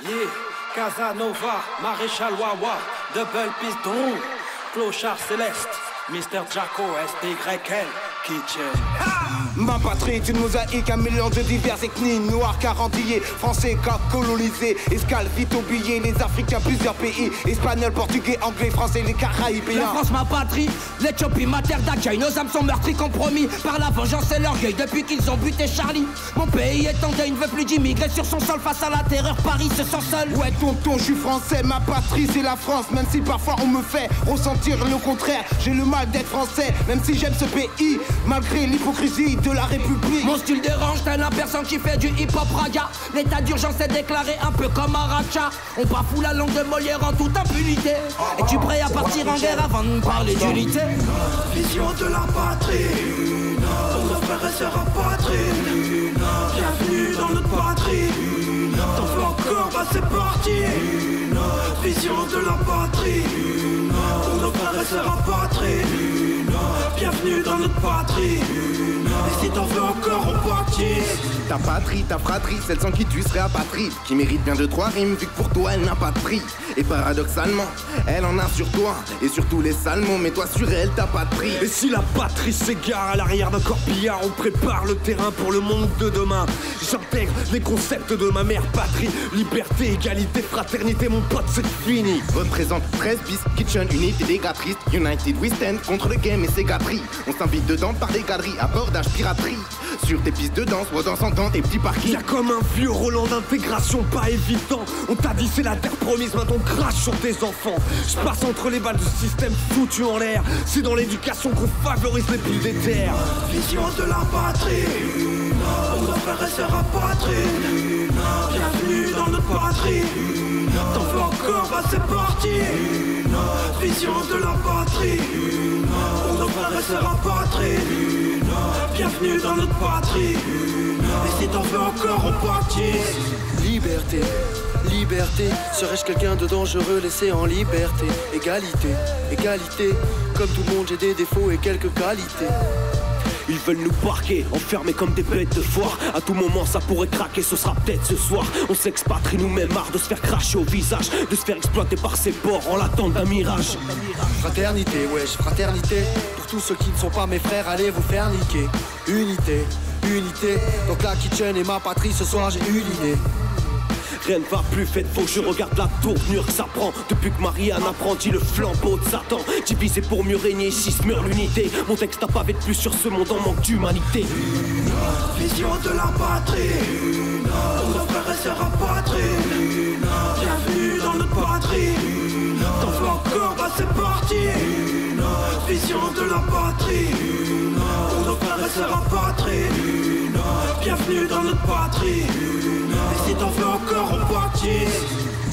Yeah, Casanova, Maréchal Wawa, Double Piston, Clochard Céleste, Mr. Jacko, STYL, Kitchen. Ma patrie est une mosaïque, un mélange de diverses ethnies. Noirs, carantillés, français, colonisés. Escale, vite oubliés, les Africains, plusieurs pays. Espagnol, portugais, anglais, français, les Caraïbes. La France, ma patrie, l'Éthiopie, ma terre d'accueil. Nos âmes sont meurtries, compromis par la vengeance et l'orgueil. Depuis qu'ils ont buté Charlie, mon pays est en deuil, ne veut plus d'immigrer sur son sol face à la terreur. Paris se sent seul. Ouais, tonton, je suis français, ma patrie, c'est la France. Même si parfois on me fait ressentir le contraire. J'ai le mal d'être français, même si j'aime ce pays, malgré l'hypocrisie de la République. Mon style dérange, t'es la personne qui fait du hip-hop raga. L'état d'urgence est déclaré un peu comme un racha. On bafoue la langue de Molière en toute impunité. Es-tu prêt à partir en guerre avant de parler d'unité? Vision de la patrie, pour nos frères et sœurs rapatriés. Bienvenue dans notre patrie. T'en veux encore, bah c'est parti. Vision de la patrie, pour nos frères et sœurs rapatriés. Bienvenue dans notre patrie. Et si t'en veux encore, on partit. Ta patrie, ta fratrie, celle sans qui tu serais apatride, qui mérite bien de 3 rimes vu que pour toi elle n'a pas de prix. Et paradoxalement, elle en a sur toi et sur tous les salmons, mais toi sur elle t'as pas de prix. Et si la patrie s'égare à l'arrière d'un corbillard, on prépare le terrain pour le monde de demain. J'intègre les concepts de ma mère patrie. Liberté, égalité, fraternité, mon pote c'est fini. Représente 13 bis, Kitchen, unité des gâteries. United we stand contre le game et ses gâteries. On s'invite dedans par des galeries, abordage piraterie. Sur tes pistes de danse, dansant dans tes petits parkings. Y'a comme un vieux Roland d'intégration pas évident. On t'a dit c'est la terre promise, maintenant on crache sur tes enfants. Je passe entre les balles du système foutu en l'air. C'est dans l'éducation qu'on favorise les piles des terres. Vision de la patrie, pour nos frères et sœurs rapatriés. Bienvenue dans notre patrie. T'en veux encore, bah c'est parti. Vision de la patrie, pour nos frères et sœurs rapatriés. Bienvenue dans notre patrie. Et si t'en veux encore, on partit. Liberté, liberté, serais-je quelqu'un de dangereux laissé en liberté? Égalité, égalité, comme tout le monde j'ai des défauts et quelques qualités. Ils veulent nous parquer, enfermés comme des bêtes de foire. À tout moment ça pourrait craquer, ce sera peut-être ce soir. On s'expatrie nous-mêmes, marre de se faire cracher au visage, de se faire exploiter par ces bords en l'attente d'un mirage. Fraternité, wesh, fraternité, pour tous ceux qui ne sont pas mes frères, allez vous faire niquer. Unité, unité, donc la kitchen est ma patrie, ce soir j'ai eu l'idée. Rien ne va plus, faites faux, je regarde la tournure que ça prend. Depuis que Marianne apprenti le flambeau de Satan. Divisé pour mieux régner, si se meurt l'unité. Mon texte n'a pas de plus sur ce monde en manque d'humanité. Vision de la patrie, pour nos frères et sœurs rapatriés. Bienvenue dans notre patrie. T'en veux encore, bah c'est parti. Vision de la patrie, pour nos frères et sœurs rapatriés. Bienvenue dans notre patrie. Et si t'en veux encore, on partit.